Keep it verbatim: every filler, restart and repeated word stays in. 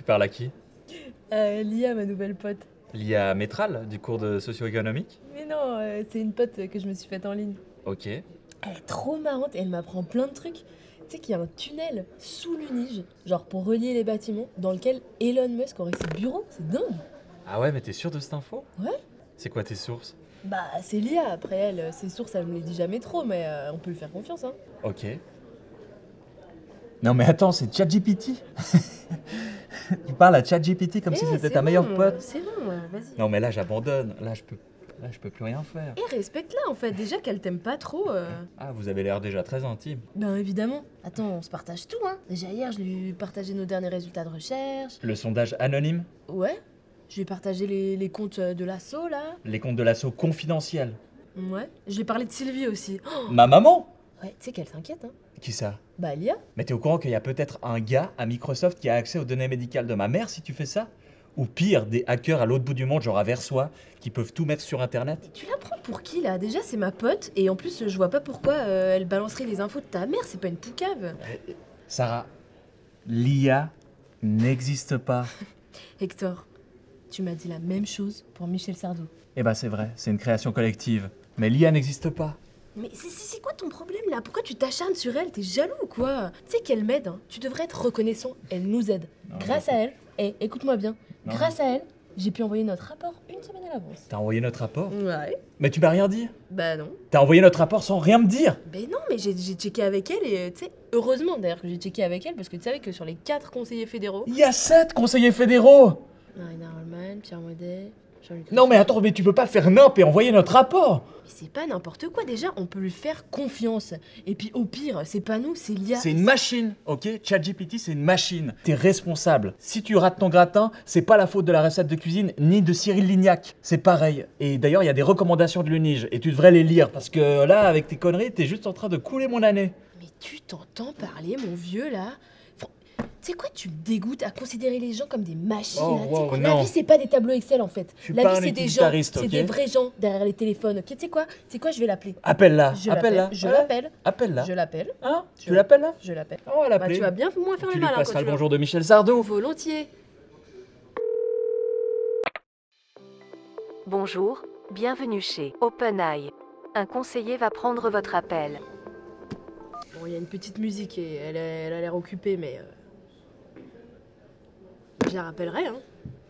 Tu parles à qui? Euh, Lia, ma nouvelle pote. Lia Métral, du cours de socio-économique? Mais non, euh, c'est une pote que je me suis faite en ligne. Ok. Elle est trop marrante et elle m'apprend plein de trucs. Tu sais qu'il y a un tunnel sous l'Unige, genre pour relier les bâtiments, dans lequel Elon Musk aurait ses bureaux. C'est dingue. Ah ouais, mais t'es sûr de cette info? Ouais. C'est quoi tes sources? Bah, c'est Lia. Après elle, ses sources, elle me les dit jamais trop, mais euh, on peut lui faire confiance, hein. Ok. Non mais attends, c'est ChatGPT. Tu parles à ChatGPT comme Eh, si c'était c'est ta meilleure bon, pote. C'est bon, ouais, vas-y. Non mais là j'abandonne, là je peux, là je peux plus rien faire. Et respecte-la en fait, déjà qu'elle t'aime pas trop. euh. Ah, vous avez l'air déjà très intime. Ben évidemment. Attends, on se partage tout, hein. Déjà hier, je lui ai partagé nos derniers résultats de recherche. Le sondage anonyme, Ouais. Je lui ai partagé les, les comptes de l'assaut, là. les comptes de l'assaut confidentiel. Ouais. Je lui ai parlé de Sylvie aussi. Oh, Ma maman? ouais, tu sais qu'elle s'inquiète, hein. Qui ça? Bah Lia. Mais t'es au courant qu'il y a peut-être un gars à Microsoft qui a accès aux données médicales de ma mère si tu fais ça? Ou pire, des hackers à l'autre bout du monde, genre à Versoix, qui peuvent tout mettre sur internet? Et tu la prends pour qui, là? Déjà, c'est ma pote, et en plus, je vois pas pourquoi euh, elle balancerait les infos de ta mère, c'est pas une poucave. Sarah, l'I A n'existe pas. Hector, tu m'as dit la même chose pour Michel Sardou. Eh ben c'est vrai, c'est une création collective. Mais l'I A n'existe pas. Mais c'est- c'est c'est quoi ton problème là? Pourquoi tu t'acharnes sur elle? T'es jaloux ou quoi? Tu sais qu'elle m'aide, hein. Tu devrais être reconnaissant. Elle nous aide. Non, Grâce mais- à elle, et écoute-moi bien, Non. grâce à elle, j'ai pu envoyer notre rapport une semaine à l'avance. T'as envoyé notre rapport? Ouais. Mais tu m'as rien dit. Bah non. T'as envoyé notre rapport sans rien me dire. Ben non, mais j'ai j'ai checké avec elle et euh, tu sais, heureusement d'ailleurs que j'ai checké avec elle parce que tu savais que sur les quatre conseillers fédéraux. Il y a sept conseillers fédéraux. Marina Rollman, Pierre Maudet, Jean-Luc. Non mais attends, mais tu peux pas faire nimp et envoyer notre rapport. Mais c'est pas n'importe quoi déjà, on peut lui faire confiance. Et puis au pire, c'est pas nous, c'est Lia. C'est une machine, ok? ChatGPT, c'est une machine. T'es responsable. Si tu rates ton gratin, c'est pas la faute de la recette de cuisine ni de Cyril Lignac. C'est pareil. Et d'ailleurs, il y a des recommandations de l'Unige et tu devrais les lire parce que là, avec tes conneries, t'es juste en train de couler mon année. Mais tu t'entends parler, mon vieux, là? Fran- Tu sais quoi, tu me dégoûtes à considérer les gens comme des machines. Oh, là. Tu sais wow, quoi, la non. vie, c'est pas des tableaux Excel, en fait. Je suis La pas vie, un c'est des gens. utilitariste, C'est ok? des vrais gens derrière les téléphones. Ok, tu sais quoi? Tu sais quoi, je vais l'appeler. Appelle-la, Je appelle-la. l'appelle. Je Ouais. l'appelle. Appelle-la. Je l'appelle. Hein? Je- Tu l'appelles là? Je l'appelle. On va Bah, l'appeler. tu vas bien moins faire Tu le lui malin passeras quand le tu veux. bonjour de Michel Sardou. Volontiers. Bonjour, bienvenue chez OpenAI. Un conseiller va prendre votre appel. Bon, il y a une petite musique et elle, est- elle a l'air occupée, mais. euh, Je la rappellerai, hein.